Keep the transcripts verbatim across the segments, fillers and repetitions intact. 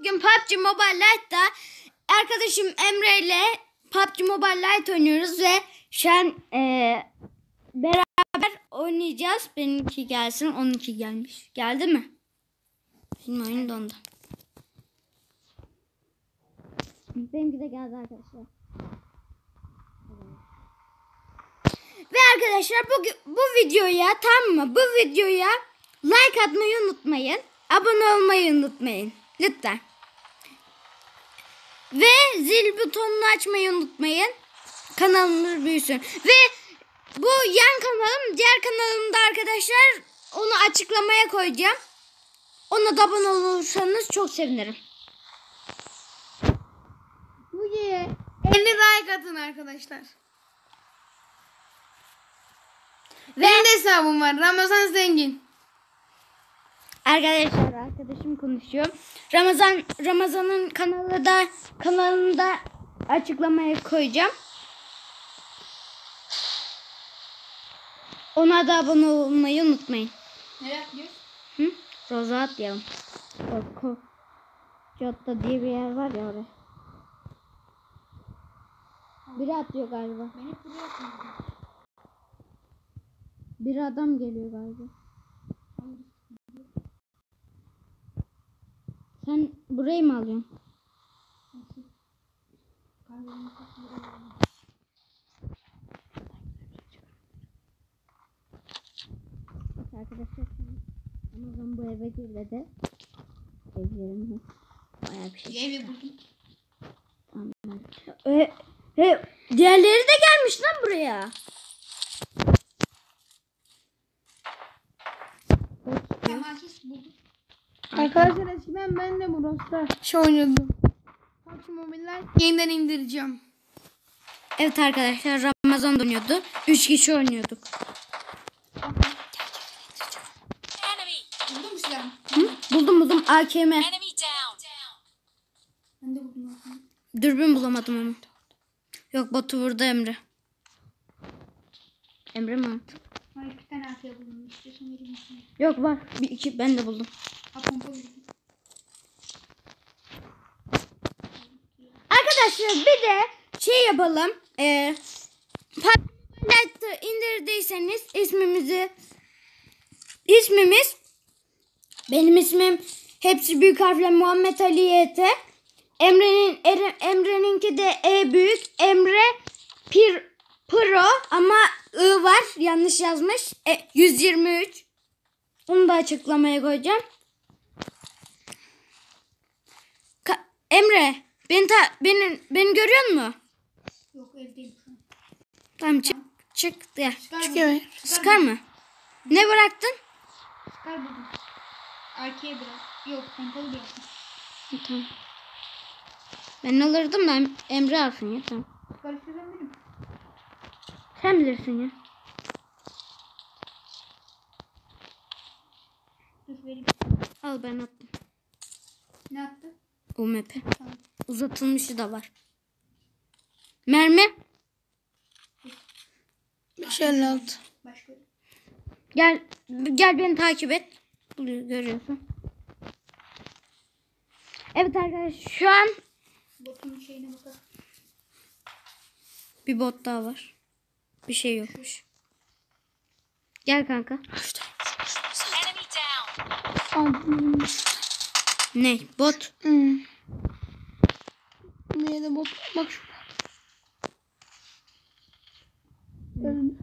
Bugün P U B G Mobile Lite'da arkadaşım Emre ile P U B G Mobile Lite oynuyoruz ve şu an e, beraber oynayacağız. Benimki gelsin, onunki gelmiş. Geldi mi? Benim oyun dondu. Benimki de geldi arkadaşlar. Ve arkadaşlar bugün bu videoya tamam mı? Bu videoya like atmayı unutmayın. Abone olmayı unutmayın. Lütfen. Ve zil butonunu açmayı unutmayın. Kanalımız büyüsün. Ve bu yan kanalım, diğer kanalımda arkadaşlar onu açıklamaya koyacağım. Ona da abone olursanız çok sevinirim. Bugün elli like atın arkadaşlar. Ve benim de hesabım var. Ramazan Zengin. Arkadaşlar arkadaşım konuşuyor. Ramazan Ramazan'ın kanalı da kanalında açıklamaya koyacağım. Ona da abone olmayı unutmayın. Nereye yapıyoruz? Hı? Roza atlayalım. Korku. Cotta diye bir yer var ya oraya. Biri atlıyor galiba. Ben hep buraya atıyorum. Bir adam geliyor galiba. Sen burayı mı alıyorsun? Arkadaşlar Ramazan bu eve girdi de evlerimi bayağı bir şey. Evi buldum. Tamam. E, e, diğerleri de gelmiş lan buraya. Arkadaşlar eskiden ben de Bros'ta şey oynuyordum. P U B G Mobile yeniden indireceğim. Evet arkadaşlar Ramazan oynuyordu. Üç kişi oynuyorduk. Buldun mu silahı? Hı? Buldum buldum A K M. Ben de buldum. Dürbün bulamadım ama. Yok botu vurdu Emre. Emre mi attı? Hayır bir tane arkaya buldum. İstiyorsan vereyim misin? Yok var. Bir iki ben de buldum. Ha pompa buldum. Arkadaşlar bir de şey yapalım. Ee, P U B G Lite'ı indirdiyseniz ismimizi ismimiz benim ismim hepsi büyük harfle Muhammed Ali Y T. Emre'nin Emre'ninki de E büyük. Emre Pir Pro ama I var. Yanlış yazmış. E, yüz yirmi üç. Onu da açıklamaya koyacağım. Ka- Emre, beni ta beni beni görüyor musun? Yok evdeyim şu an. Tamam çık çık ya. Çıkıyor. Sıkar mı? Ne bıraktın? Çıkar buldum. Arkaya bırak. Yok pompalı bıraktım. Tamam. Ben alırdım da Emre alsın ya tamam. Çıkar istiyorsan benim. Sen bilirsin ya. Dur vereyim. Al ben attım. Ne attı? O map'e. Tamam. Uzatılmışı da var. Mermi. beş elli altı. Başka. Gel gel beni takip et. Buluyor, görüyorsun. Evet arkadaşlar şu an Botun şeyine bakalım. bir bot daha var. Bir şey yokmuş. Gel kanka. Ne? Bot. Hmm. Bir de bot. Bak şurada. Hmm.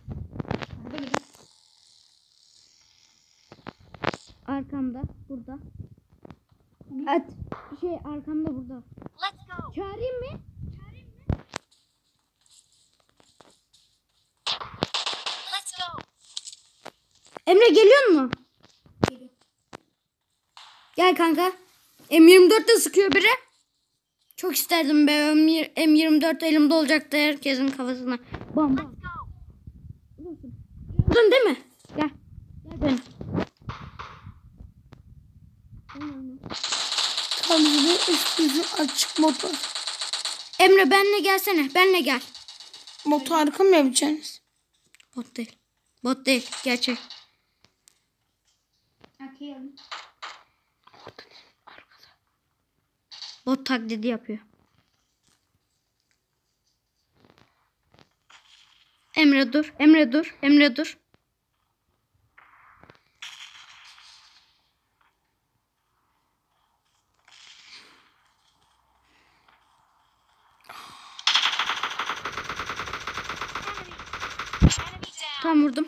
Arkamda. Burada. At. Şey arkamda burada. Let's go. Çağırayım mı? Çağırayım mı? Let's go. Emre geliyor mu? Geliyor. Gel kanka. M yirmi dört de sıkıyor biri. Çok isterdim be. M yirmi dört elimde olacaktı herkesin kafasına. Bam bam. Gördün değil mi? Gel. Gel benim. Tabii üst yüzü açık motor. Emre benle gelsene. Benle gel. Motor arka mı yapacaksınız? Bot değil. Bot değil. Gerçek. Arkaya alın. Bot taklidi yapıyor. Emre dur. Emre dur. Emre dur. Tam vurdum.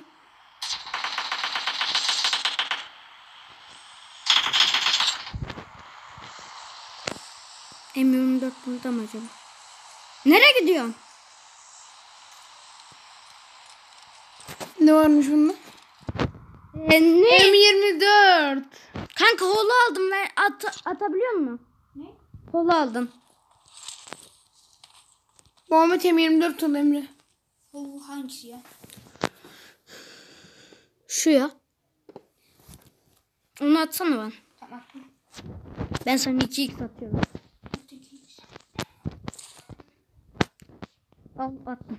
M yirmi dört burada mı acaba? Nereye gidiyorsun? Ne varmış bunda? Ee, ne? M yirmi dört. Kanka holo aldım. Ver, at, atabiliyor musun? Ne? Holo aldım. Muhammed M yirmi dört al Emre. Bu hangisi ya? Şu ya. Onu atsana bana. Tamam. Ben sana iki x atıyorum. Al attım.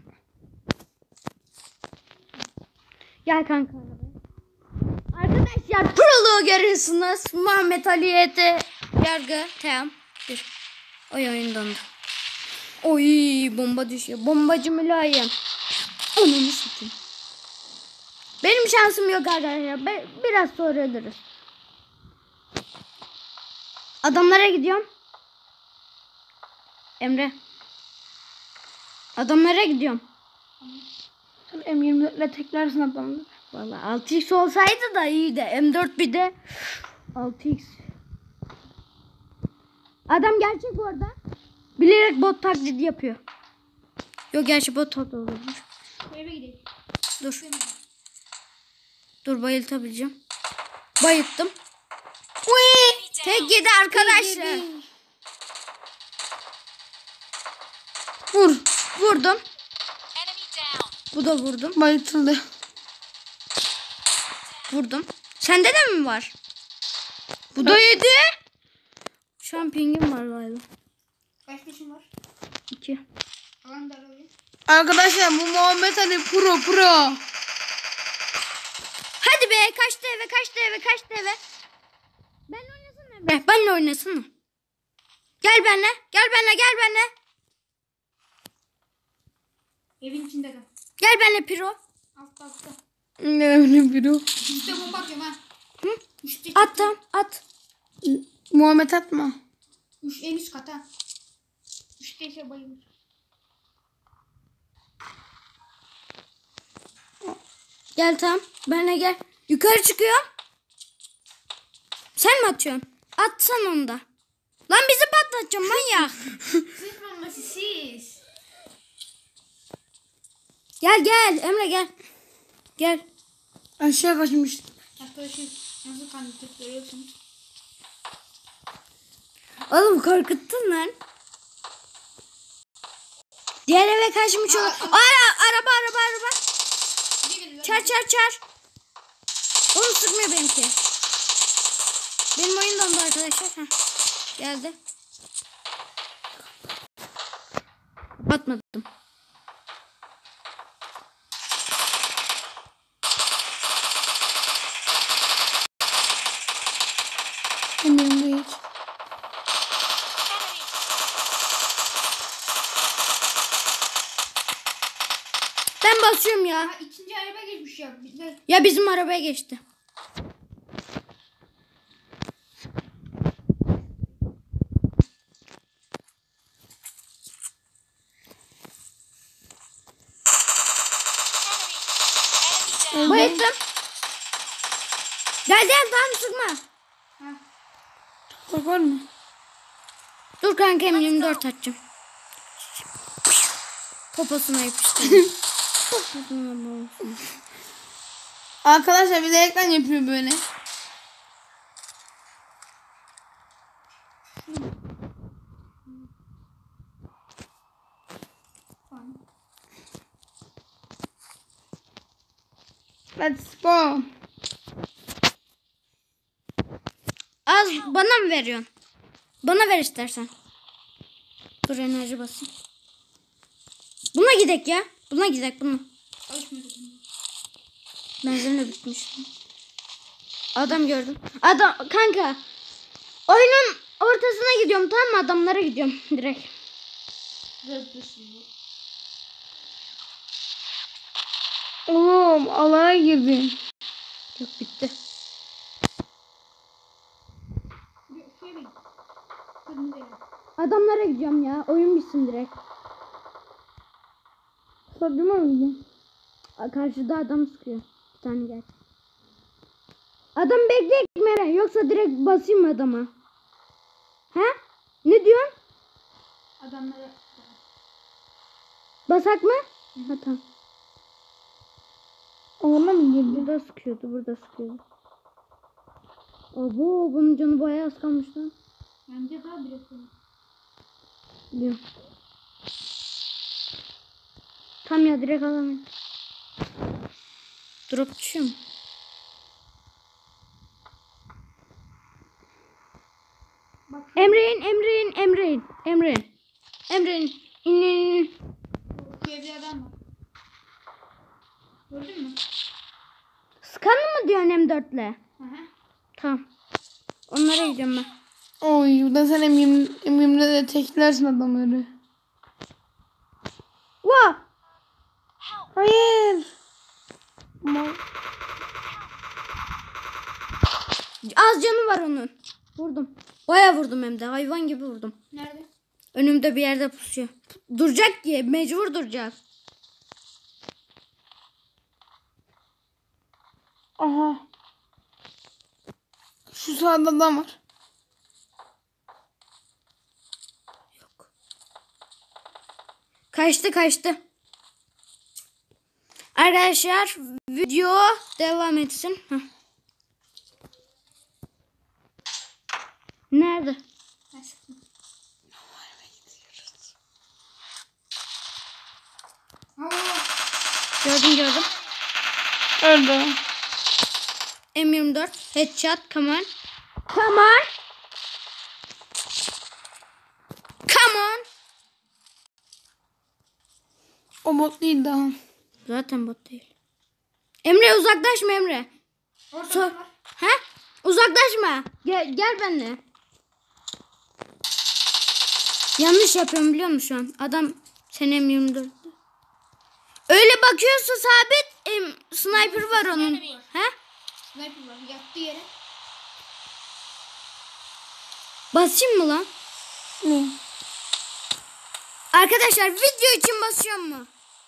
Gel kanka. Arkadaşlar proloğu görüyorsunuz. Muhammed Ali Y T yargı. Tamam. Dur. Oy oyun dondu. Oy bomba düşüyor. Bombacı mülayim. Onu satayım. Benim şansım yok arkadaşlar. Ben, biraz sonra ölürüz. Adamlara gidiyorum. Emre. Adamlara gidiyorum. Sen M yirmi dört ile tekrarısın adamı. Vallahi altı x olsaydı da iyiydi. M dört bir de altı x. Adam gerçek orada. Bilerek bot taklidi yapıyor. Yok gerçi bot taklidi olurmuş. Eve gidelim. Dur. Dur bayıltabileceğim. Bayılttım. Uy! Tek yedi arkadaşlar. Vur. Vurdum. Bu da vurdum. Bayıltıldı. Vurdum. Sende de mi var? Bu da yedi. Şu an pingim var galiba. Kaç kişi var? İki. Alan da arayın. Arkadaşlar bu Muhammed Ali pro pro. Hadi be kaçtı eve kaçtı eve kaçtı eve. Benle oynasana be. Benle oynasana. Gel benle. Gel benle gel benle. Evin içinde kal. Gel benle Piro. Altta altta. Ne öyle biri o. Üstte bomba atıyorum ha. Hı? Üstte. At tam at. Muhammed atma. Üç, en üst kat ha. Üstte ise bayılır. Gel tam. Benle gel. Yukarı çıkıyor. Sen mi atıyorsun? Atsan onu da. Lan bizi patlatacaksın manyak. Siz bombası siz. Gel gel Emre gel. Gel. Aşağı kaçmış. Arkadaşlar nasıl kanıtlık görüyorsunuz? Oğlum korkuttun lan. Diğer eve kaçmış olur. Ara, araba araba araba. Çar çar çar. Onu sıkmıyor benimki. Benim oyun dondu arkadaşlar. Heh. Geldi. Batmadım. Elimde hiç. Ben basıyorum ya. Ha, ikinci araba geçmiş ya. Bizde. Ya bizim arabaya geçti. Bayıldım. Gel gel tamam sıkma. Ha. Kork var mı? Dur kanka M yirmi dört açacağım. Poposuna yapıştırdım. Poposuna olsun. Arkadaşlar bir de ekran yapıyor böyle. Let's go. Az bana mı veriyorsun? Bana ver istersen. Dur enerji basayım. Buna gidek ya. Buna gidek buna. Alışmıyor. Benzin de bitmiş. Adam gördüm. Adam kanka. Oyunun ortasına gidiyorum, tamam mı? Adamlara gidiyorum direkt. Oğlum alana girdin. Yok, bitti. Şuraya bir. Kırmızı yer. Adamlara gidiyorum ya. Oyun bitsin direkt. Sadıma mı gidiyorsun? Aa, karşıda adam sıkıyor. Bir tane gel. Adam bekleyek Mere. Yoksa direkt basayım mı adama? He? Ne diyorsun? Adamları. Basak mı? Ha, tamam. Alana mı girdin? Burada sıkıyordu. Burada sıkıyordu. Abo, bunun canı bayağı az kalmış lan. Bence daha bir yapalım. Biliyorum. Tam ya, direkt alamıyorum. Drop düşüyor mu? Bak. Emre'in, Emre'in, Emre'in, Emre'in. Emre'in. İn, in, in. Şuraya bir adam var. Gördün mü? Skanlı mı diyorsun M dörtle? Hı hı. Tamam. Onlara gidiyorum ben. Oy burada sen emrim, emrimle de teklersin adamları. Wow. Hayır. Ama Az canı var onun. Vurdum. Bayağı vurdum hem de. Hayvan gibi vurdum. Nerede? Önümde bir yerde pusuyor. Duracak ki. Mecbur duracak. aha. Şu sağda adam var. Yok. Kaçtı kaçtı. Arkadaşlar video devam etsin. Heh. Nerede? Ben sıktım. Aa, Gördüm gördüm. Öldü. M yirmi dört. Headshot. Come on. Come on. Come on. O bot değil daha. Zaten bot değil. Emre uzaklaşma Emre. orada So adam var. He? Uzaklaşma. Gel, gel benimle. Yanlış yapıyorum biliyor musun şu an? Adam sen M yirmi dört. Öyle bakıyorsa sabit em, sniper var onun. He? Sniper var. Yattı yere. Basayım mı lan? Ne? Arkadaşlar video için basıyorum mu?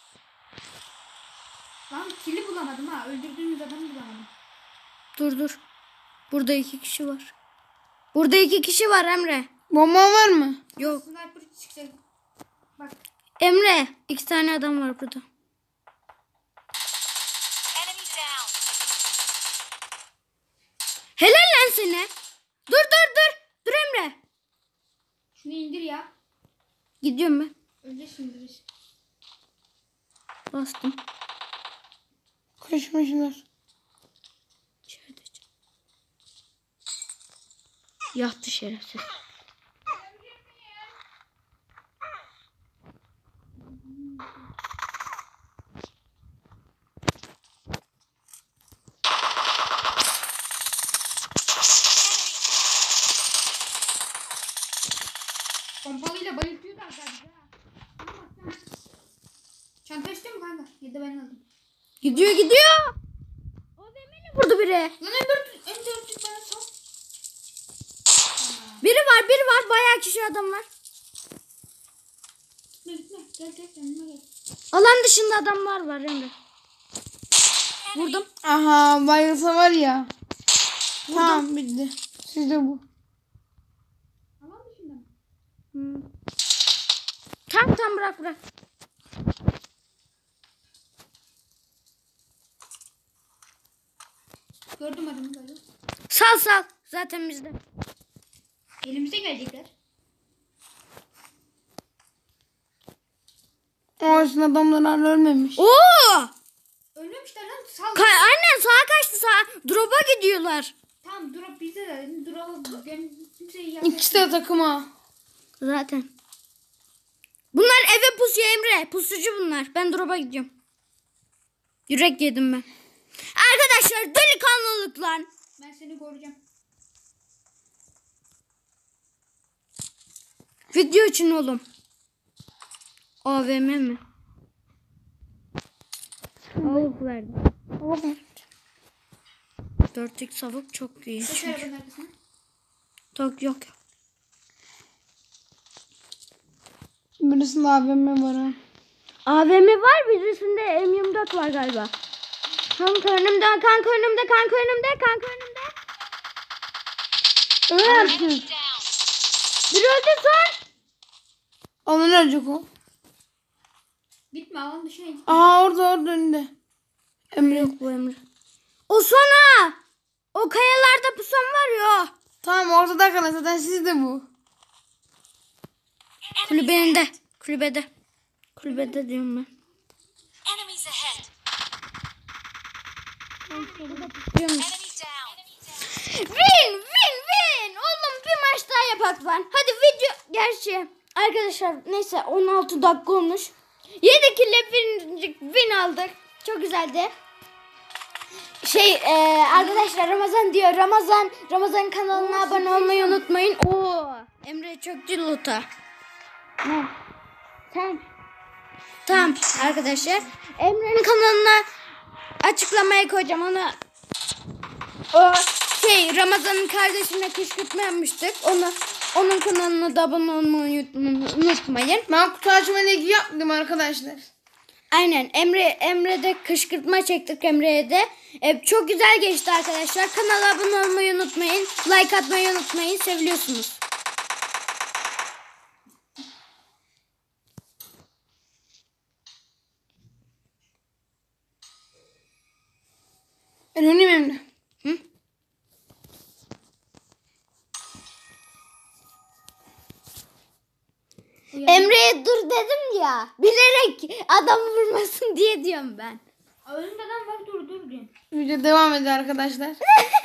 Lan kili bulamadım ha. Öldürdüğümüz adamı bulamadım. Dur dur. Burada iki kişi var. Burada iki kişi var Emre. Bomba var mı? Yok. Sniper çıksa. Bak. Emre. İki tane adam var burada. Helal lan seni. Dur dur dur. Dur Emre. Şunu indir ya. Gidiyorum ben. Öldü şimdi biz. Bastım. Kaçmışlar. İçeride. Yattı şerefsiz. Pompalıyla bayıltıyordu arkadaşlar. Çanta istiyor mu kanka? Ya da ben aldım. Gidiyor gidiyor. O demeli vurdu biri. Lan en dört, en dörtlük bana sal. Biri var biri var. Bayağı kişi adam var. Gitme gitme. Gel gel yanıma gel. Alan dışında adamlar var Emre. Vurdum. Aha bayılsa var ya. Tamam bitti. Sizde bu. Alan dışında mı? Hmm. Tamam tamam bırak bırak. Gördüm adamı böyle. Sal sal. Zaten bizde. Elimize gelecekler. O aslında adamlar hala ölmemiş. Oo! Ölmemişler lan. Sal. Ka Aynen sağa kaçtı sağa. Drop'a gidiyorlar. Tamam drop bizde de. Drop'a ben kimseyi yaklaştım. İkisi de takıma. Zaten. Bunlar eve pusuyor Emre. Pusucu bunlar. Ben drop'a gidiyorum. Yürek yedim ben. Arkadaşlar delikanlılık lan. Ben seni koruyacağım. Video için oğlum. A V M mi? Avuk verdi. dört x avuk çok iyi. Kaç Çünkü. arabanın arkasına? Yok yok. Birisinde A V M var ha. A V M var, birisinde M yirmi dört var galiba. Kanka önümde, kanka önümde, kanka önümde, kanka önümde. Öyle Bir öldü son. Onun ölecek o. Gitme alan dışına git. Aha orada orada önünde. Emre. Yok bu Emre. O sona. O kayalarda pusan var ya. Tamam orada da kalın zaten siz de bu. Kulübenin de. Kulübede. Kulübede diyorum ben. Enemies ahead. Diyorum. Enemy down. Win win win. Oğlum bir maç daha yapak lan. Hadi video. Gerçi arkadaşlar neyse on altı dakika olmuş. yedi kille win, win aldık. Çok güzeldi. Şey e, arkadaşlar Ramazan diyor. Ramazan Ramazan kanalına abone olmayı unutmayın. Oo Emre çöktü loot'a. Ne? Sen. Tamam arkadaşlar. Emre'nin kanalına açıklamaya koyacağım ona. O şey Ramazan'ın kardeşine kışkırtma yapmıştık. Onu onun kanalına da abone olmayı unutmayın. Ben kutu açma ligi yaptım arkadaşlar. Aynen Emre Emre'de kışkırtma çektik Emre'ye de. E, çok güzel geçti arkadaşlar. Kanala abone olmayı unutmayın. Like atmayı unutmayın. Seviliyorsunuz. Ben oynayayım Emre. Hı? Emre'ye dur dedim ya. Bilerek adam vurmasın diye diyorum ben. Önünde adam var dur dur diyor. Video devam ediyor arkadaşlar.